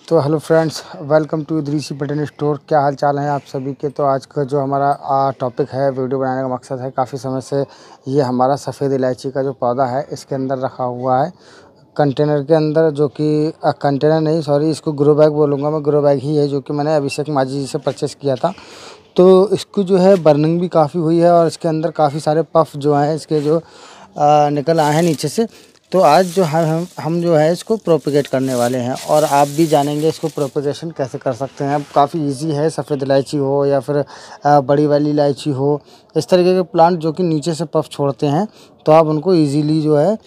तो hello friends, welcome to Drishi button store. क्या हाल चाल है आप सभी के। तो आज का जो हमारा टॉपिक है, वीडियो बनाने का मकसद है, काफ़ी समय से ये हमारा सफ़ेद इलायची का जो पौधा है इसके अंदर रखा हुआ है कंटेनर के अंदर, जो कि कंटेनर नहीं सॉरी इसको ग्रो बैग बोलूँगा मैं, ग्रो बैग ही है, जो कि मैंने अभिषेक माझी जी से परचेस किया था। तो इसको जो है बर्निंग भी काफ़ी हुई है और इसके अंदर काफ़ी सारे पफ जो हैं इसके जो निकल आए हैं नीचे से। तो आज जो है हम जो है इसको प्रोपेगेट करने वाले हैं और आप भी जानेंगे इसको प्रोपेगेशन कैसे कर सकते हैं। अब काफ़ी इजी है, सफ़ेद इलायची हो या फिर बड़ी वाली इलायची हो, इस तरीके के प्लांट जो कि नीचे से पफ छोड़ते हैं, तो आप उनको इजीली जो है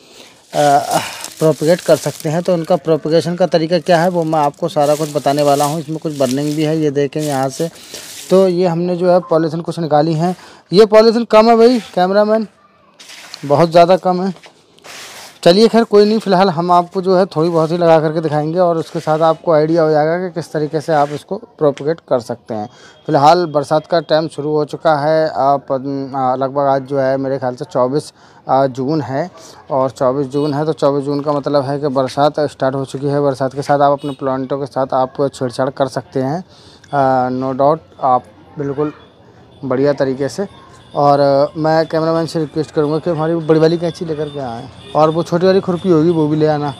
प्रोपेगेट कर सकते हैं। तो उनका प्रोपेगेशन का तरीका क्या है वो मैं आपको सारा कुछ बताने वाला हूँ। इसमें कुछ बर्निंग भी है, ये देखें यहाँ से। तो ये हमने जो है पॉलीथीन कुछ निकाली है। ये पॉलीथीन कम है भाई कैमरामैन, बहुत ज़्यादा कम है। चलिए खैर कोई नहीं, फ़िलहाल हम आपको जो है थोड़ी बहुत ही लगा करके दिखाएंगे और उसके साथ आपको आइडिया हो जाएगा कि किस तरीके से आप इसको प्रोपेगेट कर सकते हैं। फ़िलहाल बरसात का टाइम शुरू हो चुका है। आप लगभग आज जो है मेरे ख्याल से 24 जून है और 24 जून है तो 24 जून का मतलब है कि बरसात स्टार्ट हो चुकी है। बरसात के साथ आप अपने प्लांटों के साथ आप छेड़छाड़ कर सकते हैं, नो डाउट, आप बिल्कुल बढ़िया तरीके से। और मैं कैमरामैन से रिक्वेस्ट करूँगा कि हमारी बड़ी वाली कैंची लेकर के आएँ और वो छोटी वाली खुरपी होगी वो भी ले आना।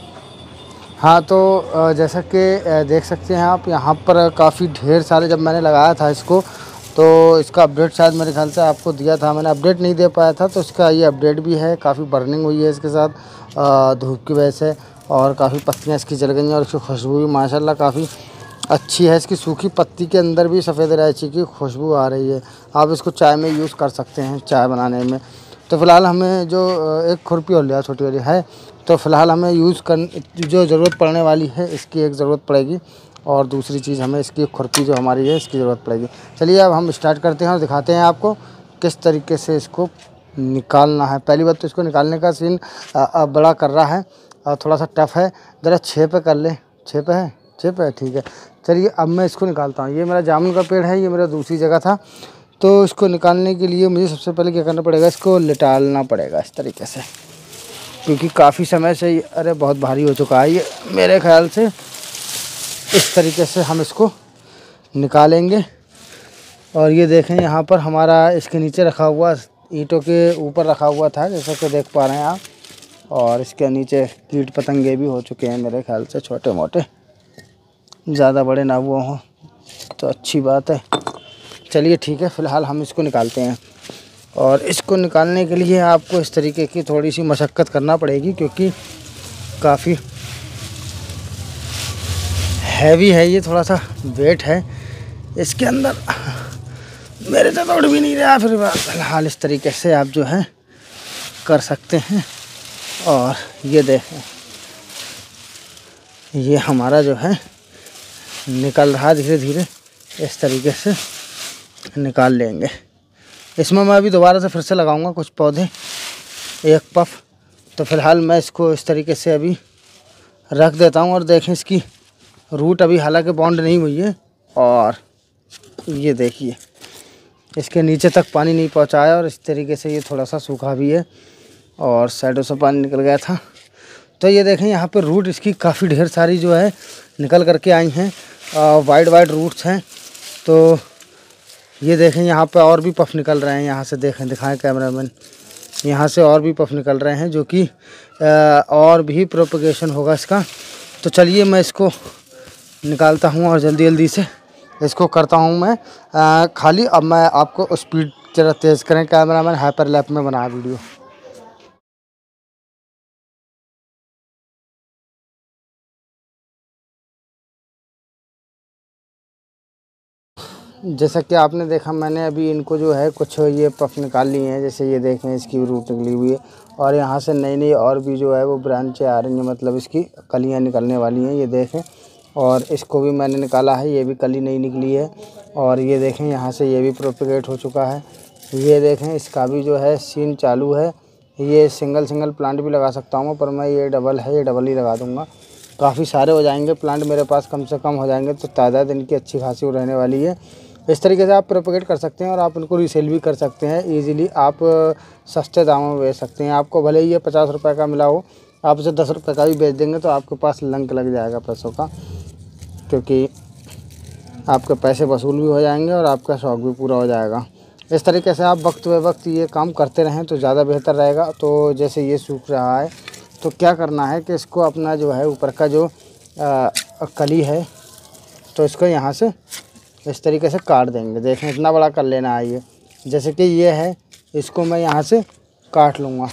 हाँ तो जैसा कि देख सकते हैं आप, यहाँ पर काफ़ी ढेर सारे, जब मैंने लगाया था इसको तो इसका अपडेट शायद मेरे ख्याल से आपको दिया था, मैंने अपडेट नहीं दे पाया था, तो इसका ये अपडेट भी है। काफ़ी बर्निंग हुई है इसके साथ धूप की वजह से और काफ़ी पत्तियाँ इसकी जल गई हैं और इसकी खुशबू भी माशाल्लाह काफ़ी अच्छी है। इसकी सूखी पत्ती के अंदर भी सफ़ेद इलायची की खुशबू आ रही है। आप इसको चाय में यूज़ कर सकते हैं, चाय बनाने में। तो फ़िलहाल हमें जो एक खुरपी और लिया छोटी वाली है, तो फ़िलहाल हमें यूज़ कर जो ज़रूरत पड़ने वाली है इसकी एक ज़रूरत पड़ेगी और दूसरी चीज़ हमें इसकी खुरपी जो हमारी है इसकी ज़रूरत पड़ेगी। चलिए अब हम स्टार्ट करते हैं और दिखाते हैं आपको किस तरीके से इसको निकालना है। पहली बात तो इसको निकालने का सीन बड़ा कर रहा है और थोड़ा सा टफ है। ज़रा 6 पे कर ले, 6 पे है, 6 पे है, ठीक है। चलिए अब मैं इसको निकालता हूँ। ये मेरा जामुन का पेड़ है, ये मेरा दूसरी जगह था। तो इसको निकालने के लिए मुझे सबसे पहले क्या करना पड़ेगा, इसको लिटालना पड़ेगा इस तरीके से, क्योंकि काफ़ी समय से अरे बहुत भारी हो चुका है ये मेरे ख्याल से। इस तरीके से हम इसको निकालेंगे और ये देखें यहाँ पर हमारा इसके नीचे रखा हुआ, ईंटों के ऊपर रखा हुआ था जैसा कि देख पा रहे हैं आप, और इसके नीचे कीट पतंगे भी हो चुके हैं मेरे ख्याल से, छोटे मोटे, ज़्यादा बड़े ना वो हों तो अच्छी बात है। चलिए ठीक है, फ़िलहाल हम इसको निकालते हैं और इसको निकालने के लिए आपको इस तरीके की थोड़ी सी मशक्क़त करना पड़ेगी, क्योंकि काफ़ी हैवी है ये, थोड़ा सा वेट है इसके अंदर, मेरे से दौड़ भी नहीं रहा। फिर फ़िलहाल इस तरीके से आप जो है कर सकते हैं। और ये देखें, ये हमारा जो है निकल रहा धीरे धीरे, इस तरीके से निकाल लेंगे। इसमें मैं अभी दोबारा से फिर से लगाऊंगा कुछ पौधे, एक पफ। तो फ़िलहाल मैं इसको इस तरीके से अभी रख देता हूं और देखें इसकी रूट अभी हालांकि बाउंड नहीं हुई है और ये देखिए इसके नीचे तक पानी नहीं पहुंचा है और इस तरीके से ये थोड़ा सा सूखा भी है और साइडों से पानी निकल गया था। तो ये देखें यहाँ पर रूट इसकी काफ़ी ढेर सारी जो है निकल करके आई हैं, वाइड वाइड रूट्स हैं। तो ये देखें यहाँ पे और भी पफ निकल रहे हैं, यहाँ से देखें, दिखाएं कैमरामैन, यहाँ से और भी पफ निकल रहे हैं, जो कि और भी प्रोपगेशन होगा इसका। तो चलिए मैं इसको निकालता हूँ और जल्दी जल्दी से इसको करता हूँ मैं खाली। अब मैं आपको स्पीड ज़रा तेज़ करें कैमरामैन, हाइपर लैप में बना वीडियो। जैसा कि आपने देखा, मैंने अभी इनको जो है कुछ ये पफ निकाल लिए हैं, जैसे ये देखें इसकी भी रूट निकली हुई है और यहाँ से नई नई और भी जो है वो ब्रांचें आ रही हैं, मतलब इसकी कलियाँ निकलने वाली हैं, ये देखें। और इसको भी मैंने निकाला है, ये भी कली नई निकली है और ये देखें यहाँ से ये भी प्रोपेगेट हो चुका है। ये देखें इसका भी जो है सीन चालू है। ये सिंगल प्लांट भी लगा सकता हूँ, पर मैं ये डबल है, ये डबल ही लगा दूँगा। काफ़ी सारे हो जाएंगे प्लांट मेरे पास, कम से कम हो जाएंगे, तो तादाद इनकी अच्छी खासी रहने वाली है। इस तरीके से आप प्रोपेगेट कर सकते हैं और आप उनको रीसेल भी कर सकते हैं ईज़िली। आप सस्ते दामों में बेच सकते हैं। आपको भले ही ये 50 रुपये का मिला हो, आप इसे 10 रुपये का भी बेच देंगे तो आपके पास लंक लग जाएगा पैसों का। क्योंकि आपके पैसे वसूल भी हो जाएंगे और आपका शौक़ भी पूरा हो जाएगा। इस तरीके से आप वक्त ब वक्त ये काम करते रहें तो ज़्यादा बेहतर रहेगा। तो जैसे ये सूख रहा है तो क्या करना है कि इसको अपना जो है ऊपर का जो कली है तो इसको यहाँ से इस तरीके से काट देंगे। देखें इतना बड़ा कर लेना है ये, जैसे कि ये है, इसको मैं यहाँ से काट लूँगा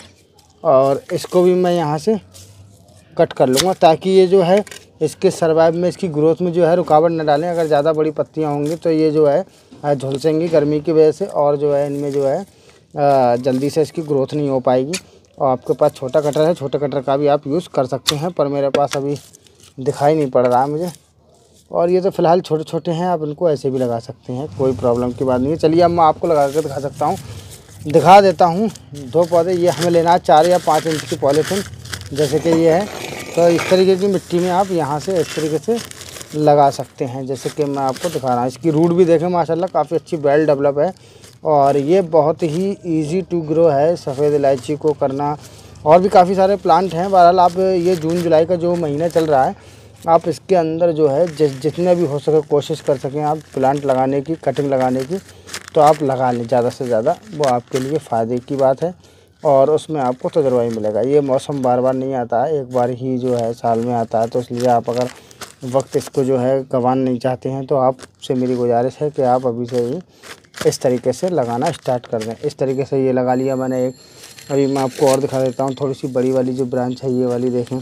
और इसको भी मैं यहाँ से कट कर लूँगा, ताकि ये जो है इसके सर्वाइव में, इसकी ग्रोथ में जो है रुकावट न डालें। अगर ज़्यादा बड़ी पत्तियाँ होंगी तो ये जो है झुलसेंगी गर्मी की वजह से, और जो है इनमें जो है जल्दी से इसकी ग्रोथ नहीं हो पाएगी। और आपके पास छोटा कटर है, छोटे कटर का भी आप यूज़ कर सकते हैं, पर मेरे पास अभी दिखाई नहीं पड़ रहा है मुझे। और ये तो फ़िलहाल छोटे छोटे हैं, आप इनको ऐसे भी लगा सकते हैं, कोई प्रॉब्लम की बात नहीं है। चलिए अब मैं आपको लगा कर दिखा देता हूँ 2 पौधे। ये हमें लेना है 4 या 5 इंच की पॉलीथीन, जैसे कि ये है। तो इस तरीके की मिट्टी में आप यहाँ से इस तरीके से लगा सकते हैं, जैसे कि मैं आपको दिखा रहा हूँ। इसकी रूट भी देखें माशाल्लाह काफ़ी अच्छी वेल डेवलप है, और ये बहुत ही इजी टू ग्रो है सफ़ेद इलायची को करना। और भी काफ़ी सारे प्लांट हैं। बहरहाल आप ये जून जुलाई का जो महीना चल रहा है, आप इसके अंदर जो है जितने भी हो सके कोशिश कर सकें आप प्लांट लगाने की, कटिंग लगाने की, तो आप लगा लें ज़्यादा से ज़्यादा, वो आपके लिए फ़ायदे की बात है और उसमें आपको तजुर्बा ही मिलेगा। ये मौसम बार बार नहीं आता है, एक बार ही जो है साल में आता है, तो इसलिए आप अगर वक्त इसको जो है गंवाना नहीं चाहते हैं तो आपसे मेरी गुजारिश है कि आप अभी से ही इस तरीके से लगाना स्टार्ट कर दें। इस तरीके से ये लगा लिया मैंने एक। अभी मैं आपको और दिखा देता हूँ, थोड़ी सी बड़ी वाली जो ब्रांच है ये वाली देखें,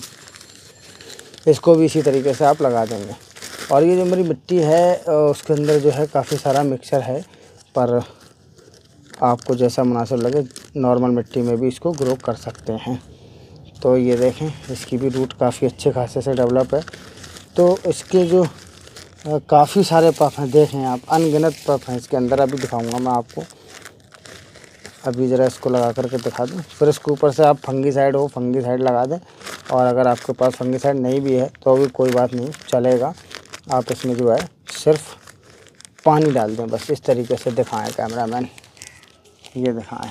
इसको भी इसी तरीके से आप लगा देंगे। और ये जो मेरी मिट्टी है उसके अंदर जो है काफ़ी सारा मिक्सचर है, पर आपको जैसा मुनासिब लगे नॉर्मल मिट्टी में भी इसको ग्रो कर सकते हैं। तो ये देखें इसकी भी रूट काफ़ी अच्छे खासे से डेवलप है। तो इसके जो काफ़ी सारे पफ हैं, देखें आप, अनगिनत पफ हैं इसके अंदर। अभी दिखाऊंगा मैं आपको, अभी ज़रा इसको लगा करके दिखा दूँ। फिर इसके ऊपर से आप फंगीसाइड लगा दें, और अगर आपके पास फंगीसाइड नहीं भी है तो भी कोई बात नहीं, चलेगा। आप इसमें जो है सिर्फ पानी डाल दें, बस इस तरीके से दिखाएं कैमरामैन, ये दिखाएं।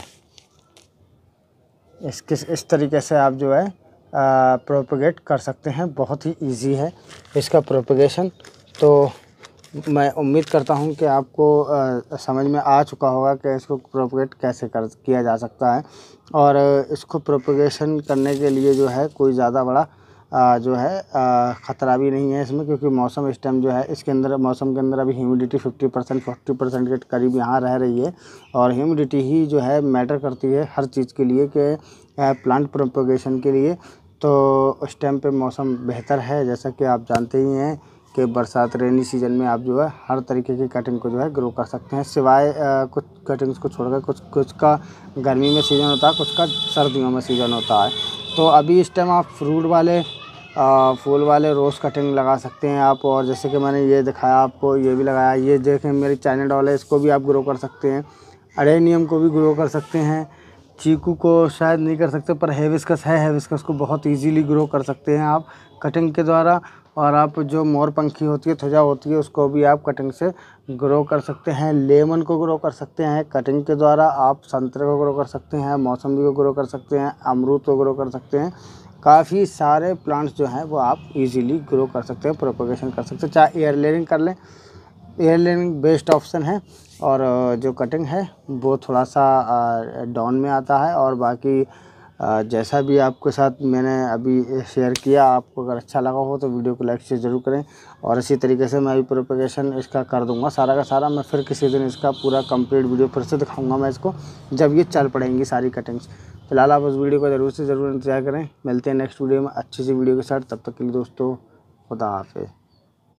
इस तरीके से आप जो है प्रोपेगेट कर सकते हैं। बहुत ही इजी है इसका प्रोपेगेशन। तो मैं उम्मीद करता हूं कि आपको समझ में आ चुका होगा कि इसको प्रोपेगेट कैसे किया जा सकता है। और इसको प्रोपेगेशन करने के लिए जो है कोई ज़्यादा बड़ा जो है ख़तरा भी नहीं है इसमें, क्योंकि मौसम इस टाइम जो है इसके अंदर, मौसम के अंदर अभी ह्यूमिडिटी 50% 40% के करीब यहाँ रह रही है। और ह्यूमिडिटी ही जो है मैटर करती है हर चीज़ के लिए, कि प्लांट प्रोपेगेशन के लिए। तो उस टाइम पे मौसम बेहतर है, जैसा कि आप जानते ही हैं कि बरसात रेनी सीजन में आप जो है हर तरीके की कटिंग को जो है ग्रो कर सकते हैं, सिवाय कुछ कटिंग्स को छोड़कर। कुछ का गर्मी में सीज़न होता है, कुछ का सर्दियों में सीज़न होता है। तो अभी इस टाइम आप फ्रूट वाले फूल वाले रोज़ कटिंग लगा सकते हैं आप। और जैसे कि मैंने ये दिखाया आपको, ये भी लगाया, ये देखें मेरी चाइना डॉल है, इसको भी आप ग्रो कर सकते हैं। अडेनियम को भी ग्रो कर सकते हैं। चीकू को शायद नहीं कर सकते, पर हेबिस्कस है, हेबिस्कस को बहुत इजीली ग्रो कर सकते हैं आप कटिंग के द्वारा। और आप जो मोर पंखी होती है, ध्वजा होती है, उसको भी आप कटिंग से ग्रो कर सकते हैं। लेमन को ग्रो कर सकते हैं कटिंग के द्वारा। आप संतरे को ग्रो कर सकते हैं, मौसम्बी को ग्रो कर सकते हैं, अमरूद को ग्रो कर सकते हैं। काफ़ी सारे प्लांट्स जो हैं वो आप इजीली ग्रो कर सकते हैं, प्रोपेगेशन कर सकते हैं। चाहे एयर लेयरिंग कर लें, एयर लेयरिंग बेस्ट ऑप्शन है। और जो कटिंग है वो थोड़ा सा डाउन में आता है। और बाकी जैसा भी आपके साथ मैंने अभी शेयर किया, आपको अगर अच्छा लगा हो तो वीडियो को लाइक शेयर ज़रूर करें। और इसी तरीके से मैं भी प्रोपेगेशन इसका कर दूंगा सारा का सारा। मैं फिर किसी दिन इसका पूरा कंप्लीट वीडियो फिर से दिखाऊंगा मैं इसको, जब ये चल पड़ेंगी सारी कटिंग्स। फिलहाल आप उस वीडियो को ज़रूर से ज़रूर इंतज़ार करें। मिलते हैं नेक्स्ट वीडियो में अच्छी सी वीडियो के साथ। तब तक के लिए दोस्तों, खुदा हाफिज़।